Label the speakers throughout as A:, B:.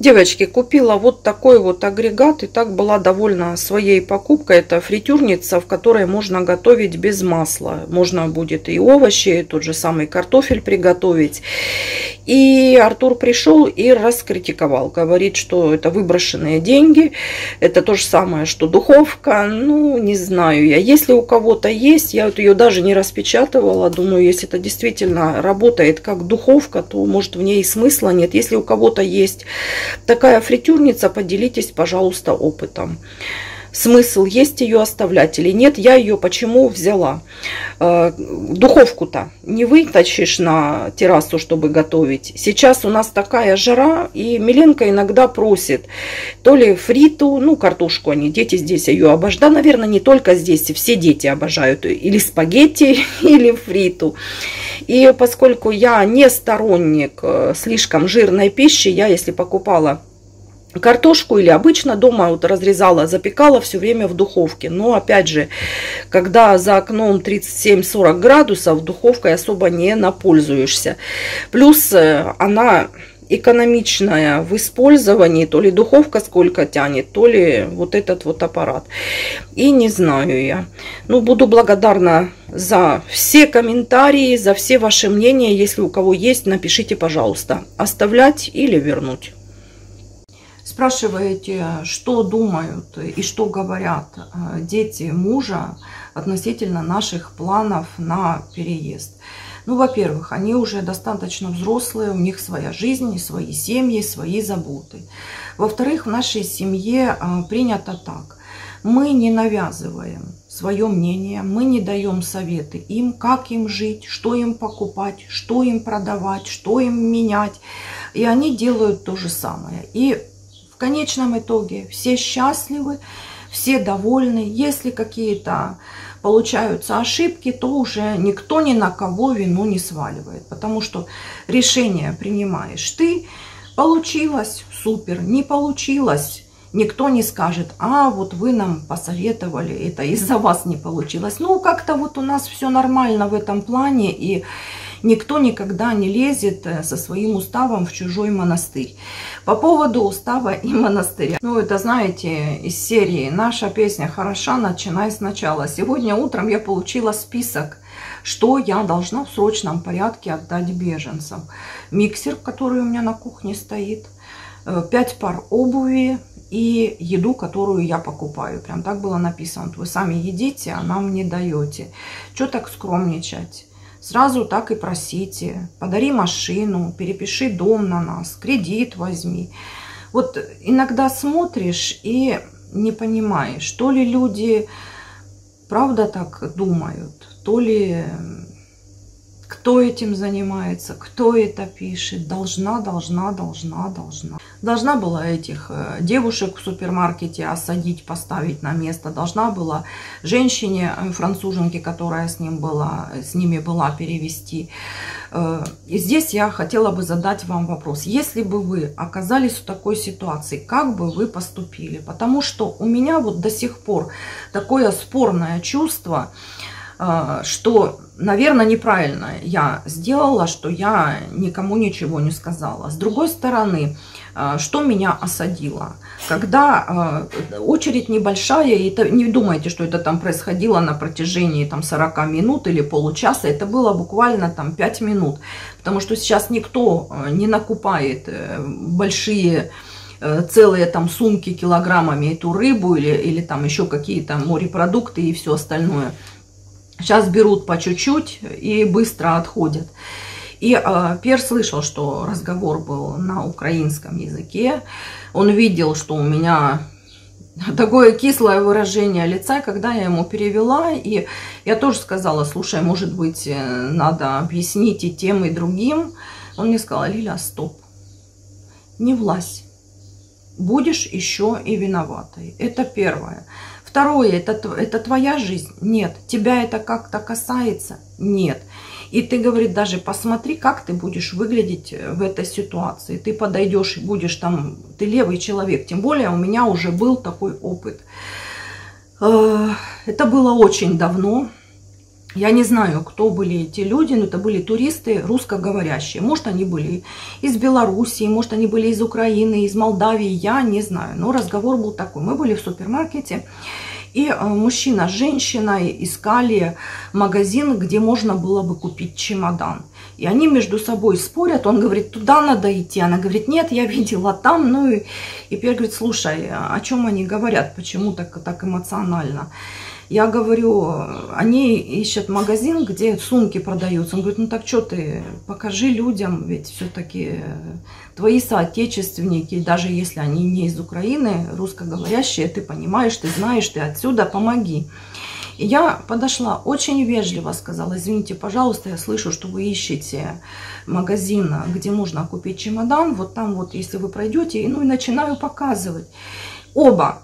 A: Девочки, купила вот такой вот агрегат, и так была довольна своей покупкой. Это фритюрница, в которой можно готовить без масла. Можно будет и овощи, и тот же самый картофель приготовить. И Артур пришел и раскритиковал. Говорит, что это выброшенные деньги. Это то же самое, что духовка. Ну, не знаю я. Если у кого-то есть, я вот ее даже не распечатывала. Думаю, если это действительно работает как духовка, то, может, в ней смысла нет. Если у кого-то есть такая фритюрница, поделитесь, пожалуйста, опытом. Смысл есть ее оставлять или нет? Я ее почему взяла? Духовку-то не вытащишь на террасу, чтобы готовить. Сейчас у нас такая жара, и Миленка иногда просит то ли фриту, ну, картошку они, дети здесь ее обожают. Да, наверное, не только здесь, все дети обожают или спагетти, или фриту. И поскольку я не сторонник слишком жирной пищи, я, если покупала картошку или обычно дома вот разрезала, запекала все время в духовке. Но опять же, когда за окном 37-40 градусов, духовкой особо не напользуешься. Плюс она экономичная в использовании, то ли духовка сколько тянет, то ли вот этот вот аппарат. И не знаю я. Ну, буду благодарна за все комментарии, за все ваши мнения. Если у кого есть, напишите, пожалуйста, оставлять или вернуть. Спрашиваете, что думают и что говорят дети мужа относительно наших планов на переезд. Ну, во-первых, они уже достаточно взрослые, у них своя жизнь, свои семьи, свои заботы. Во-вторых, в нашей семье принято так. Мы не навязываем свое мнение, мы не даем советы им, как им жить, что им покупать, что им продавать, что им менять. И они делают то же самое. И в конечном итоге все счастливы, все довольны. Если какие-то получаются ошибки, то уже никто ни на кого вину не сваливает. Потому что решение принимаешь ты. Получилось — супер. Не получилось — никто не скажет: а вот вы нам посоветовали, это из-за вас не получилось. Ну, как-то вот у нас все нормально в этом плане. И никто никогда не лезет со своим уставом в чужой монастырь. По поводу устава и монастыря. Ну, это, знаете, из серии «Наша песня хороша, начинай сначала». Сегодня утром я получила список, что я должна в срочном порядке отдать беженцам. Миксер, который у меня на кухне стоит, 5 пар обуви и еду, которую я покупаю. Прям так было написано. Вы сами едите, а нам не даете. Что так скромничать? Сразу так и просите. Подари машину, перепиши дом на нас, кредит возьми. Вот иногда смотришь и не понимаешь, то ли люди правда так думают, то ли кто этим занимается, кто это пишет. Должна. Должна была этих девушек в супермаркете осадить, поставить на место. Должна была женщине, француженке, которая с ними была, перевести. И здесь я хотела бы задать вам вопрос. Если бы вы оказались в такой ситуации, как бы вы поступили? Потому что у меня вот до сих пор такое спорное чувство, что, наверное, неправильно я сделала, что я никому ничего не сказала. С другой стороны, что меня осадило? Когда очередь небольшая, и это, не думайте, что это там происходило на протяжении там 40 минут или получаса, это было буквально там 5 минут. Потому что сейчас никто не накупает большие целые там сумки килограммами эту рыбу или там еще какие-то морепродукты и все остальное. Сейчас берут по чуть-чуть и быстро отходят. И Пьер слышал, что разговор был на украинском языке. Он видел, что у меня такое кислое выражение лица, когда я ему перевела. И я тоже сказала: слушай, может быть, надо объяснить и тем, и другим. Он мне сказал: Лиля, стоп, не влазь. Будешь еще и виноватой. Это первое. Второе, это твоя жизнь? Нет. Тебя это как-то касается? Нет. И ты, говорит, даже посмотри, как ты будешь выглядеть в этой ситуации. Ты подойдешь и будешь там, ты левый человек. Тем более у меня уже был такой опыт. Это было очень давно. Я не знаю, кто были эти люди, но это были туристы русскоговорящие. Может, они были из Белоруссии, может, они были из Украины, из Молдавии, я не знаю. Но разговор был такой. Мы были в супермаркете, и мужчина с женщиной искали магазин, где можно было бы купить чемодан. И они между собой спорят. Он говорит, туда надо идти. Она говорит, нет, я видела там. Ну и Пьер говорит, слушай, о чем они говорят, почему так эмоционально? Я говорю, они ищут магазин, где сумки продаются. Он говорит, ну так что ты, покажи людям, ведь все-таки твои соотечественники, даже если они не из Украины, русскоговорящие, ты понимаешь, ты знаешь, ты отсюда, помоги. И я подошла, очень вежливо сказала, извините, пожалуйста, я слышу, что вы ищете магазин, где можно купить чемодан, вот там вот, если вы пройдете, ну и начинаю показывать. Оба.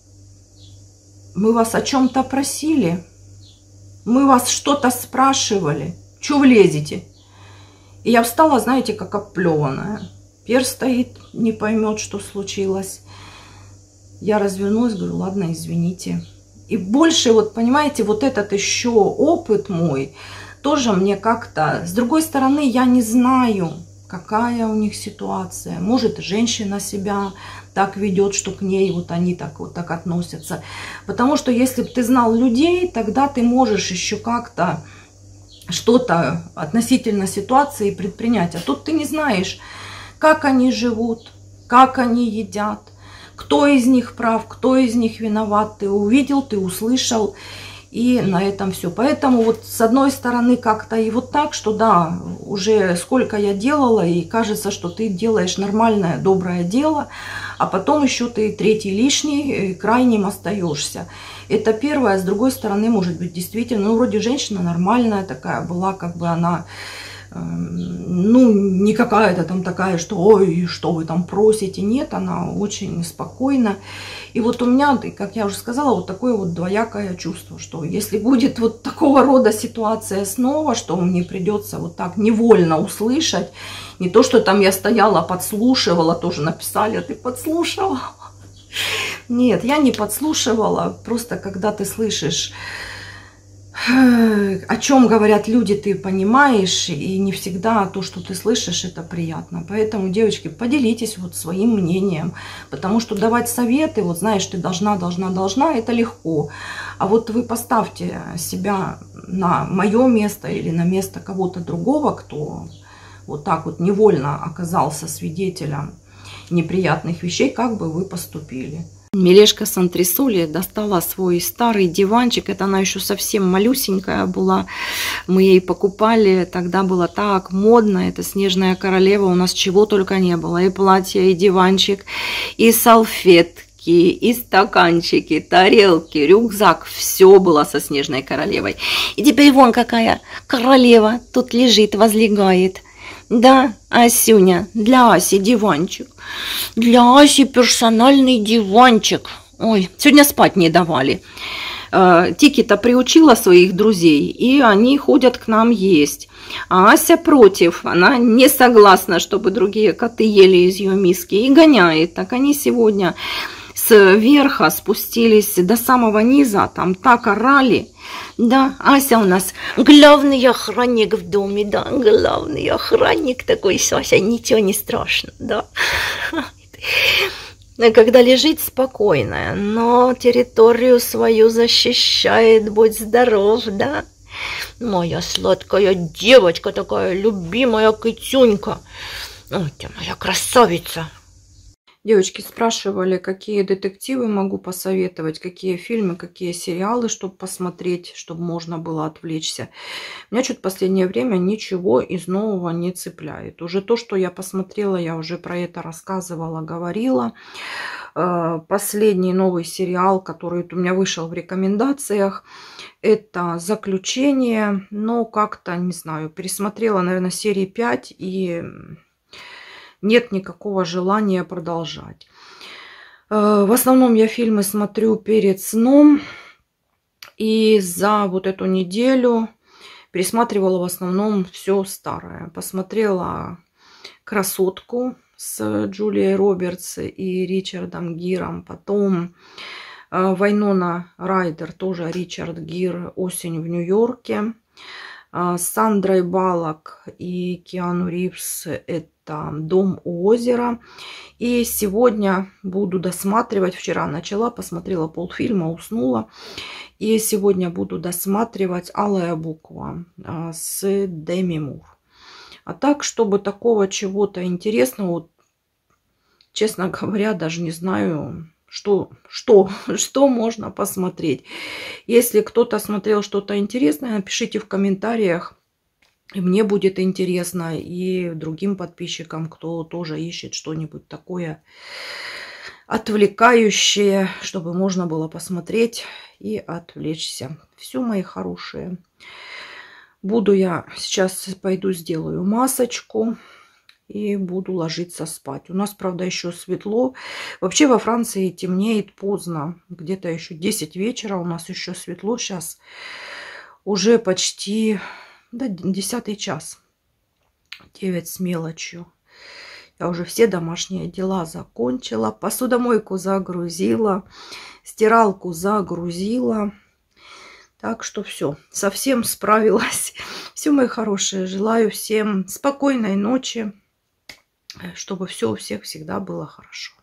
A: Мы вас о чем-то просили? Мы вас что-то спрашивали? Чего вы лезете? И я встала, знаете, как оплеванная. Пьер стоит, не поймет, что случилось. Я развернулась, говорю, ладно, извините. И больше, вот понимаете, вот этот еще опыт мой, тоже мне как-то... С другой стороны, я не знаю, какая у них ситуация. Может, женщина себя так ведет, что к ней вот они так относятся. Потому что если бы ты знал людей, тогда ты можешь еще как-то что-то относительно ситуации предпринять. А тут ты не знаешь, как они живут, как они едят, кто из них прав, кто из них виноват. Ты увидел, ты услышал. И на этом все. Поэтому вот с одной стороны как-то и вот так, что да, уже сколько я делала, и кажется, что ты делаешь нормальное, доброе дело, а потом еще ты третий лишний, крайним остаешься. Это первое. С другой стороны, может быть, действительно, ну, вроде женщина нормальная такая была, как бы она... Ну, не какая-то там такая, что ой, что вы там просите. Нет, она очень спокойна. И вот у меня, как я уже сказала, вот такое вот двоякое чувство, что если будет вот такого рода ситуация снова, что мне придется вот так невольно услышать, не то, что там я стояла, подслушивала, тоже написали, а ты подслушала. Нет, я не подслушивала, просто когда ты слышишь, о чем говорят люди, ты понимаешь, и не всегда то, что ты слышишь, это приятно. Поэтому, девочки, поделитесь вот своим мнением, потому что давать советы, вот знаешь, ты должна, это легко. А вот вы поставьте себя на мое место или на место кого-то другого, кто вот так вот невольно оказался свидетелем неприятных вещей, как бы вы поступили. Милешка с антресоли достала свой старый диванчик. Это она еще совсем малюсенькая была. Мы ей покупали. Тогда было так модно. Это снежная королева. У нас чего только не было. И платье, и диванчик, и салфетки, и стаканчики, тарелки, рюкзак. Все было со снежной королевой. И теперь вон какая королева тут лежит, возлегает. Да, Асюня, для Аси диванчик. Для Аси персональный диванчик. Ой, сегодня спать не давали. Тики-то приучила своих друзей, и они ходят к нам есть. А Ася против, она не согласна, чтобы другие коты ели из ее миски, и гоняет. Так они сегодня с верха спустились до самого низа, там так орали. Да, Ася у нас главный охранник в доме, да, главный охранник такой, Ася, ничего не страшно, да. Когда лежит спокойная, но территорию свою защищает, будь здоров, да. Моя сладкая девочка, такая любимая китюнька, ой, ты моя красавица. Девочки спрашивали, какие детективы могу посоветовать, какие фильмы, какие сериалы, чтобы посмотреть, чтобы можно было отвлечься. Меня что-то в последнее время ничего из нового не цепляет. Уже то, что я посмотрела, я уже про это рассказывала, говорила. Последний новый сериал, который у меня вышел в рекомендациях, это «Заключение». Но как-то, не знаю, пересмотрела, наверное, серии 5 и... нет никакого желания продолжать. В основном я фильмы смотрю перед сном. И за вот эту неделю пересматривала в основном все старое. Посмотрела «Красотку» с Джулией Робертс и Ричардом Гиром. Потом Вайнона Райдер, тоже Ричард Гир, «Осень в Нью-Йорке». С Сандрой Баллок и Киану Ривз это «Дом у озера». И сегодня буду досматривать. Вчера начала, посмотрела полфильма, уснула. И сегодня буду досматривать «Алая буква» с Деми Мур. А так, чтобы такого чего-то интересного, вот, честно говоря, даже не знаю, что можно посмотреть. Если кто-то смотрел что-то интересное, напишите в комментариях. И мне будет интересно, и другим подписчикам, кто тоже ищет что-нибудь такое отвлекающее, чтобы можно было посмотреть и отвлечься. Все, мои хорошие. Буду я сейчас, пойду сделаю масочку и буду ложиться спать. У нас, правда, еще светло. Вообще во Франции темнеет поздно. Где-то еще 10 вечера у нас еще светло. Сейчас уже почти 10 час. 9 с мелочью. Я уже все домашние дела закончила. Посудомойку загрузила. Стиралку загрузила. Так что все, совсем справилась. Все, мои хорошие, желаю всем спокойной ночи, чтобы все у всех всегда было хорошо.